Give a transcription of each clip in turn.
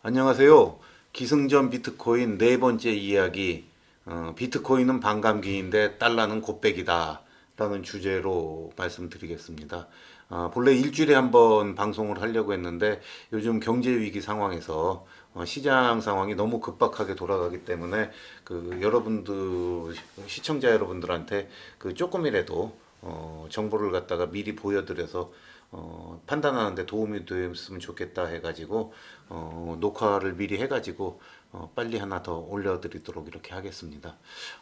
안녕하세요. 기승전 비트코인 네 번째 이야기. 비트코인은 반감기인데 달러는 곱빼기다 라는 주제로 말씀드리겠습니다. 본래 일주일에 한 번 방송을 하려고 했는데 요즘 경제 위기 상황에서 시장 상황이 너무 급박하게 돌아가기 때문에 여러분들 시청자 여러분들한테 조금이라도 정보를 갖다가 미리 보여드려서 판단하는데 도움이 됐으면 좋겠다 해가지고 녹화를 미리 해가지고 빨리 하나 더 올려드리도록 이렇게 하겠습니다.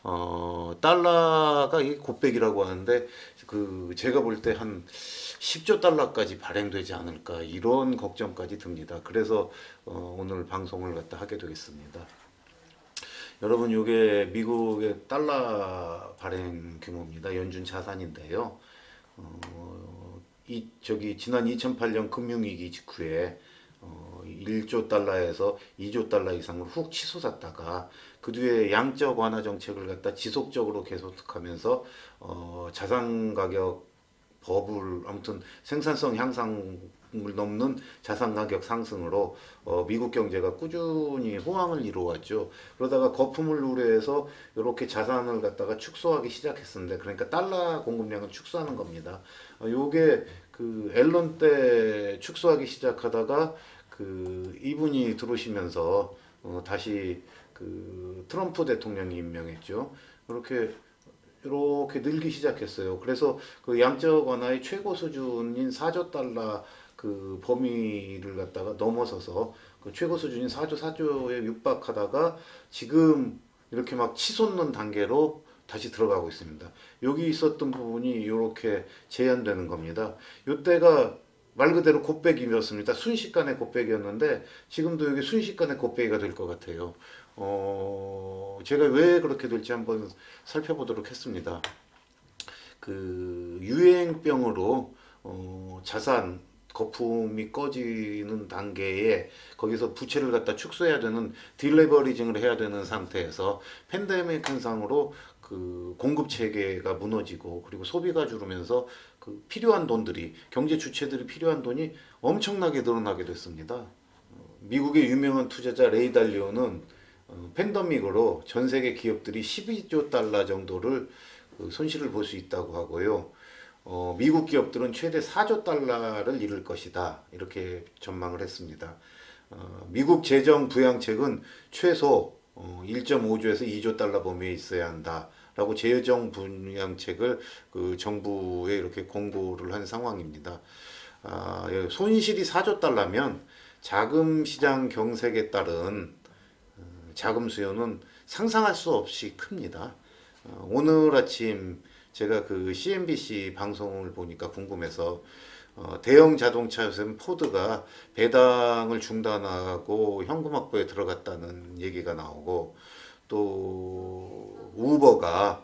달러가 이 곱빼기라고 하는데 제가 볼 때 한 10조 달러까지 발행되지 않을까 이런 걱정까지 듭니다. 그래서 오늘 방송을 갖다 하게 되겠습니다. 여러분, 이게 미국의 달러 발행 규모입니다. 연준 자산인데요. 지난 2008년 금융위기 직후에 1조 달러에서 2조 달러 이상으로 훅 치솟았다가 그 뒤에 양적 완화 정책을 갖다 지속적으로 계속하면서 자산 가격 버블, 아무튼 생산성 향상을 넘는 자산 가격 상승으로 미국 경제가 꾸준히 호황을 이루어왔죠. 그러다가 거품을 우려해서 이렇게 자산을 갖다가 축소하기 시작했었는데, 그러니까 달러 공급량을 축소하는 겁니다. 요게 앨런 때 축소하기 시작하다가 이분이 들어오시면서 다시 트럼프 대통령이 임명했죠. 이렇게 늘기 시작했어요. 그래서 양적 완화의 최고 수준인 4조 달러 범위를 갖다가 넘어서서 최고 수준인 4조에 육박하다가 지금 이렇게 막 치솟는 단계로 다시 들어가고 있습니다. 여기 있었던 부분이 이렇게 제한되는 겁니다. 이때가 말 그대로 곱빼기였습니다. 순식간에 곱빼기였는데 지금도 여기 순식간에 곱빼기가 될 것 같아요. 제가 왜 그렇게 될지 한번 살펴보도록 했습니다. 유행병으로 자산 거품이 꺼지는 단계에 거기서 부채를 갖다 축소해야 되는 딜레버리징을 해야 되는 상태에서 팬데믹 현상으로 공급 체계가 무너지고 그리고 소비가 줄으면서 필요한 돈들이 경제 주체들이 필요한 돈이 엄청나게 늘어나게 됐습니다. 미국의 유명한 투자자 레이 달리오는 팬데믹으로 전 세계 기업들이 12조 달러 정도를 손실을 볼 수 있다고 하고요. 미국 기업들은 최대 4조 달러를 잃을 것이다 이렇게 전망을 했습니다. 미국 재정 부양책은 최소 1.5조에서 2조 달러 범위에 있어야 한다라고 재정 부양책을 정부에 이렇게 공고를 한 상황입니다. 손실이 4조 달러면 자금 시장 경색에 따른 자금 수요는 상상할 수 없이 큽니다. 오늘 아침 제가 CNBC 방송을 보니까 궁금해서 대형 자동차 회사 포드가 배당을 중단하고 현금 확보에 들어갔다는 얘기가 나오고, 또 우버가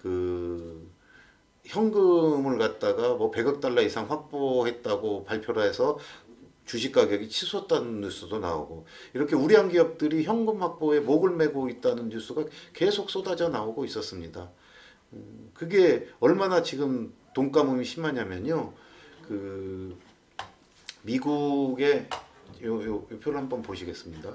현금을 갖다가 뭐 100억 달러 이상 확보했다고 발표를 해서 주식 가격이 치솟았다는 뉴스도 나오고, 이렇게 우량 기업들이 현금 확보에 목을 메고 있다는 뉴스가 계속 쏟아져 나오고 있었습니다. 그게 얼마나 지금 돈가뭄이 심하냐면요. 미국의 요 표를 한번 보시겠습니다.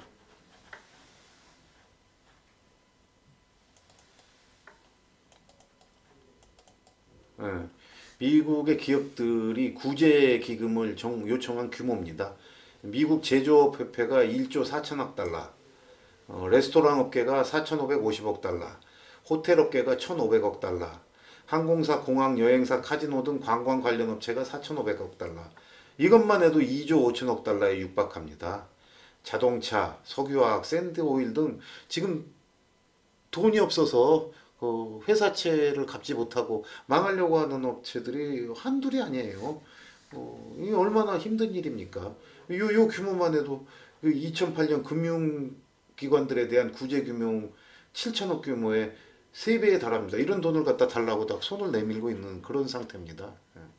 예, 미국의 기업들이 구제 기금을 요청한 규모입니다. 미국 제조업협회가 1조 4천억 달러, 레스토랑 업계가 4,550억 달러, 호텔 업계가 1,500억 달러, 항공사, 공항, 여행사, 카지노 등 관광 관련 업체가 4,500억 달러. 이것만 해도 2조 5천억 달러에 육박합니다. 자동차, 석유화학, 샌드오일 등 지금 돈이 없어서 회사채를 갚지 못하고 망하려고 하는 업체들이 한둘이 아니에요. 이게 얼마나 힘든 일입니까? 요 규모만 해도 2008년 금융기관들에 대한 구제 규모 7천억 규모의 3배에 달합니다. 이런 돈을 갖다 달라고 딱 손을 내밀고 있는 그런 상태입니다.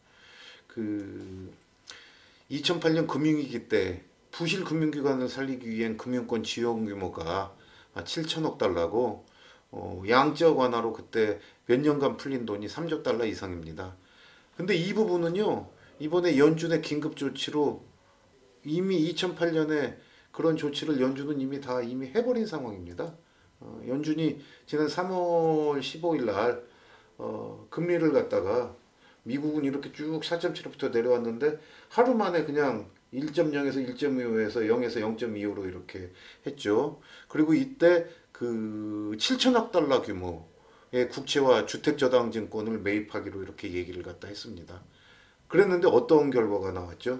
2008년 금융위기 때 부실 금융기관을 살리기 위한 금융권 지원 규모가 7천억 달러고, 양적 완화로 그때 몇 년간 풀린 돈이 3조 달러 이상입니다. 근데 이 부분은요, 이번에 연준의 긴급 조치로 이미 2008년에 그런 조치를 연준은 이미 해버린 상황입니다. 연준이 지난 3월 15일 날 금리를 갖다가 미국은 이렇게 쭉 4.75부터 내려왔는데 하루 만에 그냥 1.0에서 1.25에서 0에서 0.25로 이렇게 했죠. 그리고 이때 그 7천억 달러 규모의 국채와 주택저당증권을 매입하기로 이렇게 얘기를 갖다 했습니다. 그랬는데 어떤 결과가 나왔죠?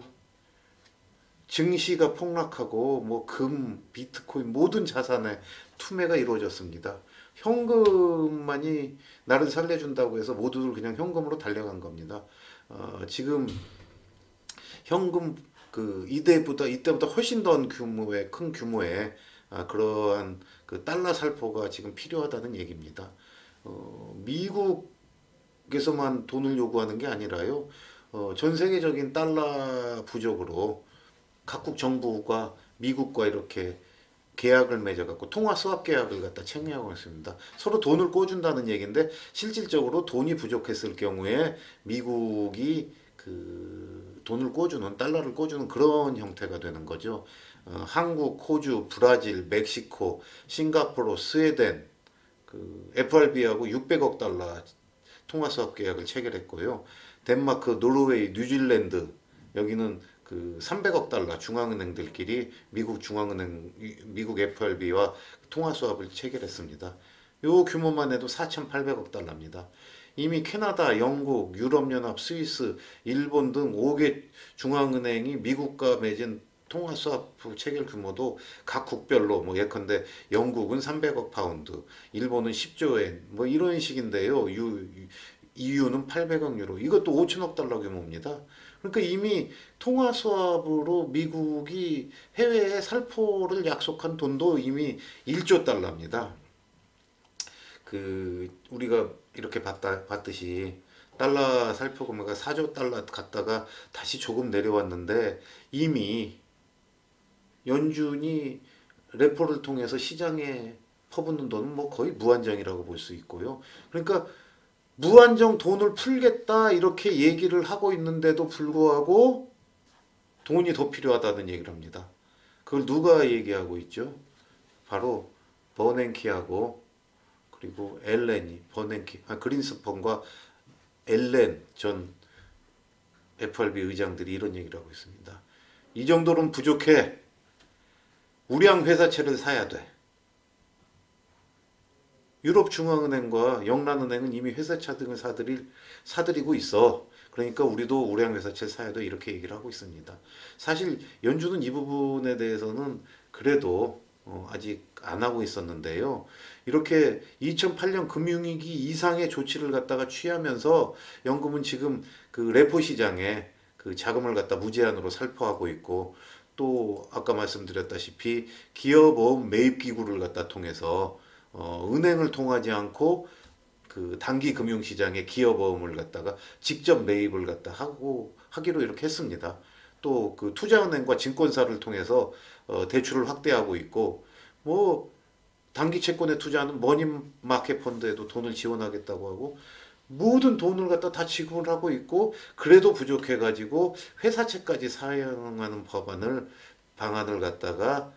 증시가 폭락하고 뭐 금, 비트코인 모든 자산의 투매가 이루어졌습니다. 현금만이 나를 살려준다고 해서 모두들 그냥 현금으로 달려간 겁니다. 지금 현금 이때보다 훨씬 더 큰 규모의 그러한 그 달러 살포가 지금 필요하다는 얘기입니다. 미국에서만 돈을 요구하는 게 아니라요. 전 세계적인 달러 부족으로 각국 정부가 미국과 이렇게 계약을 맺어갖고 통화 스왑 계약을 갖다 책명하고 있습니다. 서로 돈을 꿔준다는 얘기인데 실질적으로 돈이 부족했을 경우에 미국이 그 돈을 꿔주는 달러를 꿔주는 그런 형태가 되는 거죠. 한국, 호주, 브라질, 멕시코, 싱가포르, 스웨덴 그 FRB하고 600억 달러 통화 스왑 계약을 체결했고요. 덴마크, 노르웨이, 뉴질랜드 여기는 그 300억 달러 중앙은행들끼리 미국 FRB와 통화 수합을 체결했습니다. 요 규모만 해도 4,800억 달러입니다. 이미 캐나다, 영국, 유럽연합, 스위스, 일본 등 5개 중앙은행이 미국과 맺은 통화 수합 체결 규모도 각 국별로 뭐 예컨대 영국은 300억 파운드, 일본은 10조 엔, 뭐 이런 식인데요. EU는 800억 유로, 이것도 5천억 달러 규모입니다. 그러니까 이미 통화 수합으로 미국이 해외에 살포를 약속한 돈도 이미 1조 달러입니다. 그 우리가 이렇게 봤듯이 달러 살포 금액가 4조 달러 갔다가 다시 조금 내려왔는데 이미 연준이 레포를 통해서 시장에 퍼붓는 돈은 뭐 거의 무한정이라고 볼 수 있고요. 그러니까 무한정 돈을 풀겠다 이렇게 얘기를 하고 있는데도 불구하고 돈이 더 필요하다는 얘기를 합니다. 그걸 누가 얘기하고 있죠? 바로 버냉키하고 그리고 그린스펀과 엘렌 전 FRB 의장들이 이런 얘기를 하고 있습니다. 이 정도는 부족해. 우량 회사채를 사야 돼. 유럽중앙은행과 영란은행은 이미 회사차 등을 사들이고 있어. 그러니까 우리도 우량 회사채를 사야 돼. 이렇게 얘기를 하고 있습니다. 사실 연준은 이 부분에 대해서는 그래도 아직 안 하고 있었는데요. 이렇게 2008년 금융위기 이상의 조치를 갖다가 취하면서 연금은 지금 그 레포 시장에 그 자금을 갖다 무제한으로 살포하고 있고 또 아까 말씀드렸다시피 기업어음 매입기구를 갖다 통해서 은행을 통하지 않고 그 단기 금융시장에 기업어음을 갖다가 직접 매입을 갖다 하기로 이렇게 했습니다. 또 그 투자은행과 증권사를 통해서 대출을 확대하고 있고 뭐 단기 채권에 투자하는 머니마켓 펀드에도 돈을 지원하겠다고 하고 모든 돈을 갖다 다 지급을 하고 있고 그래도 부족해가지고 회사채까지 사용하는 방안을 갖다가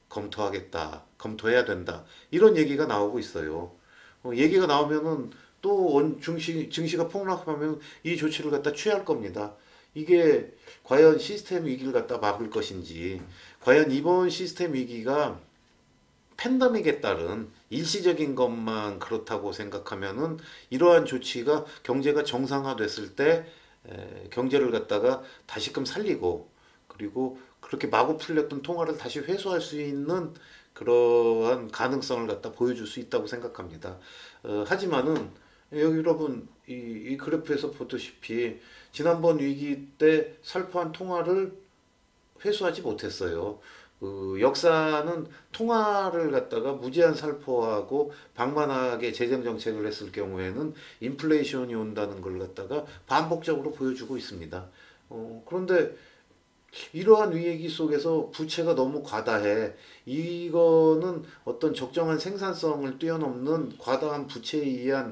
검토해야 된다. 이런 얘기가 나오고 있어요. 얘기가 나오면은 또 증시가 폭락하면 이 조치를 갖다 취할 겁니다. 이게 과연 시스템 위기를 갖다 막을 것인지, 과연 이번 시스템 위기가 팬데믹에 따른 일시적인 것만 그렇다고 생각하면은 이러한 조치가 경제가 정상화됐을 때 경제를 갖다가 다시금 살리고 그리고 그렇게 마구 풀렸던 통화를 다시 회수할 수 있는 그러한 가능성을 갖다 보여줄 수 있다고 생각합니다. 하지만은 여러분 이 그래프에서 보다시피 지난번 위기 때 살포한 통화를 회수하지 못했어요. 그 역사는 통화를 갖다가 무제한 살포하고 방만하게 재정 정책을 했을 경우에는 인플레이션이 온다는 걸 갖다가 반복적으로 보여주고 있습니다. 그런데 이러한 위기 속에서 부채가 너무 과다해. 이거는 어떤 적정한 생산성을 뛰어넘는 과다한 부채에 의한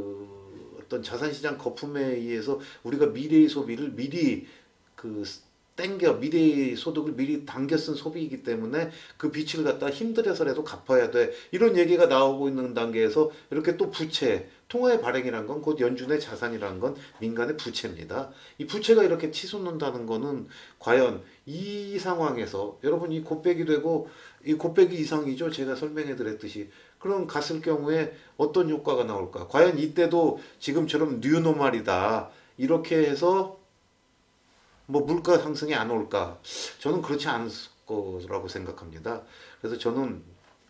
어떤 자산시장 거품에 의해서 우리가 미래의 소비를 미리 그 땡겨 미래 소득을 미리 당겨 쓴 소비이기 때문에 그 빚을 갖다 힘들어서라도 갚아야 돼. 이런 얘기가 나오고 있는 단계에서 이렇게 또 부채, 통화의 발행이란 건 곧 연준의 자산이란 건 민간의 부채입니다. 이 부채가 이렇게 치솟는다는 거는 과연 이 상황에서 여러분 이 곱빼기 되고 이 곱빼기 이상이죠. 제가 설명해 드렸듯이. 그럼 갔을 경우에 어떤 효과가 나올까? 과연 이때도 지금처럼 뉴노멀이다. 이렇게 해서 뭐 물가 상승이 안 올까? 저는 그렇지 않을 거라고 생각합니다. 그래서 저는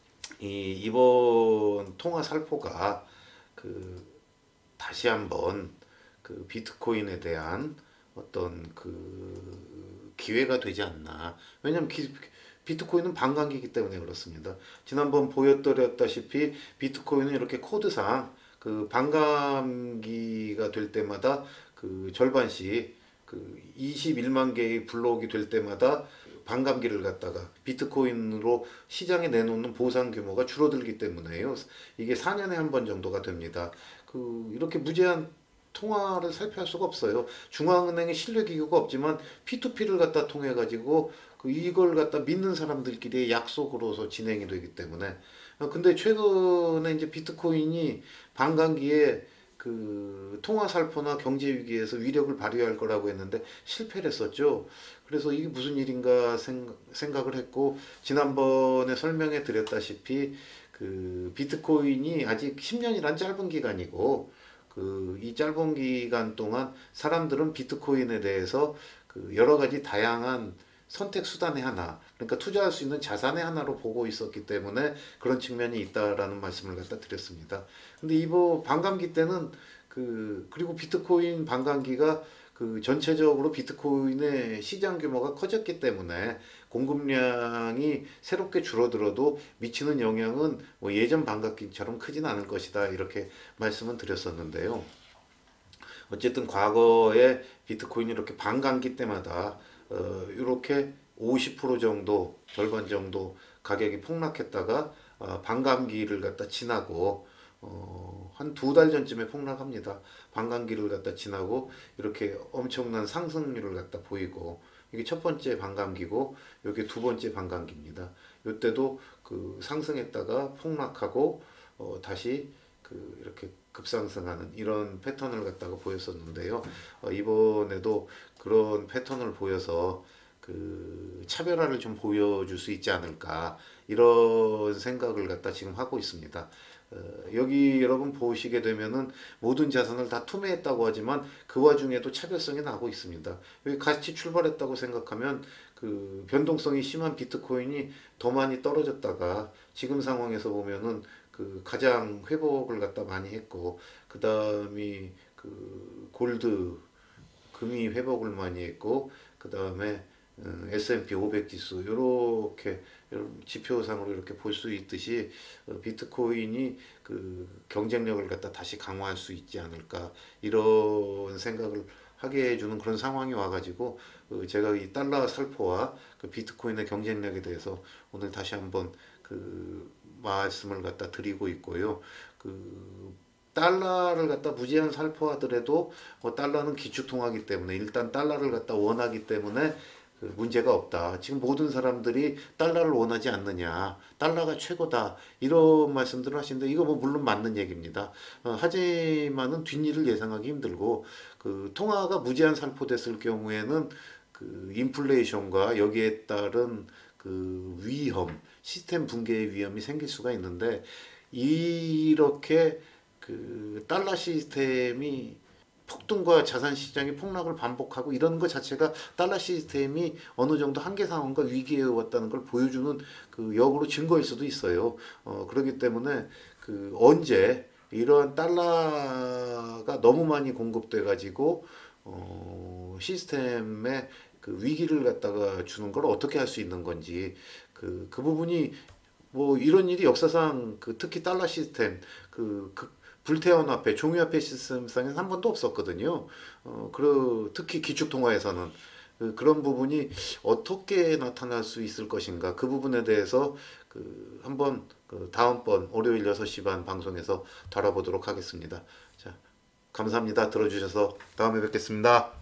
이번 통화 살포가 그 다시 한번 그 비트코인에 대한 어떤 그 기회가 되지 않나. 왜냐면 비트코인은 반감기이기 때문에 그렇습니다. 지난번 보여드렸다시피 비트코인은 이렇게 코드상 그 반감기가 될 때마다 그 절반씩 그 21만 개의 블록이 될 때마다 반감기를 갖다가 비트코인으로 시장에 내놓는 보상 규모가 줄어들기 때문에요. 이게 4년에 한 번 정도가 됩니다. 그 이렇게 무제한 통화를 살펴할 수가 없어요. 중앙은행의 신뢰기구가 없지만 P2P를 갖다 통해 가지고 그 이걸 갖다 믿는 사람들끼리 약속으로서 진행이 되기 때문에 근데 최근에 이제 비트코인이 반감기에 그 통화 살포나 경제 위기에서 위력을 발휘할 거라고 했는데 실패를 했었죠. 그래서 이게 무슨 일인가 생각을 했고 지난번에 설명해 드렸다시피 그 비트코인이 아직 10년이란 짧은 기간이고 그 이 짧은 기간 동안 사람들은 비트코인에 대해서 그 여러 가지 다양한 선택 수단의 하나, 그러니까 투자할 수 있는 자산의 하나로 보고 있었기 때문에 그런 측면이 있다라는 말씀을 갖다 드렸습니다. 근데 이번 반감기 때는 그리고 비트코인 반감기가 그 전체적으로 비트코인의 시장 규모가 커졌기 때문에 공급량이 새롭게 줄어들어도 미치는 영향은 뭐 예전 반감기처럼 크진 않을 것이다 이렇게 말씀은 드렸었는데요. 어쨌든 과거에 비트코인이 이렇게 반감기 때마다 이렇게 50% 정도 절반 정도 가격이 폭락했다가 반감기를 갖다 지나고 한 두 달 전쯤에 폭락합니다. 반감기를 갖다 지나고 이렇게 엄청난 상승률을 갖다 보이고 이게 첫 번째 반감기고 이게 두 번째 반감기입니다. 이때도 그 상승했다가 폭락하고 다시 그 이렇게 급상승하는 이런 패턴을 갖다가 보였었는데요. 이번에도 그런 패턴을 보여서 그 차별화를 좀 보여줄 수 있지 않을까 이런 생각을 갖다 지금 하고 있습니다. 여기 여러분 보시게 되면은 모든 자산을 다 투매했다고 하지만 그 와중에도 차별성이 나고 있습니다. 여기 같이 출발했다고 생각하면 그 변동성이 심한 비트코인이 더 많이 떨어졌다가 지금 상황에서 보면은 그 가장 회복을 갖다 많이 했고 그 다음이 그 골드 금이 회복을 많이 했고 그 다음에 S&P 500 지수 이렇게 지표상으로 이렇게 볼 수 있듯이 비트코인이 그 경쟁력을 갖다 다시 강화할 수 있지 않을까 이런 생각을 하게 해주는 그런 상황이 와가지고 제가 이 달러 살포와 그 비트코인의 경쟁력에 대해서 오늘 다시 한번 그 말씀을 갖다 드리고 있고요. 그 달러를 갖다 무제한 살포하더라도 달러는 기축통화기 때문에 일단 달러를 갖다 원하기 때문에 그 문제가 없다. 지금 모든 사람들이 달러를 원하지 않느냐. 달러가 최고다. 이런 말씀들을 하시는데 이거 뭐 물론 맞는 얘기입니다. 하지만은 뒷일을 예상하기 힘들고 그 통화가 무제한 살포됐을 경우에는 그 인플레이션과 여기에 따른 그 위험, 시스템 붕괴의 위험이 생길 수가 있는데 이렇게 그 달러 시스템이 폭등과 자산 시장의 폭락을 반복하고 이런 것 자체가 달러 시스템이 어느 정도 한계 상황과 위기에 왔다는 걸 보여주는 그 역으로 증거일 수도 있어요. 그렇기 때문에 그 언제 이러한 달러가 너무 많이 공급돼 가지고 시스템에 그 위기를 갖다가 주는 걸 어떻게 할 수 있는 건지 그 부분이 뭐 이런 일이 역사상 그 특히 달러 시스템 그 불태원 화폐, 종이화폐 시스템상에는 한 번도 없었거든요. 특히 기축통화에서는 그런 부분이 어떻게 나타날 수 있을 것인가 그 부분에 대해서 그 한번 그 다음번 월요일 6시 반 방송에서 다뤄보도록 하겠습니다. 자, 감사합니다. 들어주셔서 다음에 뵙겠습니다.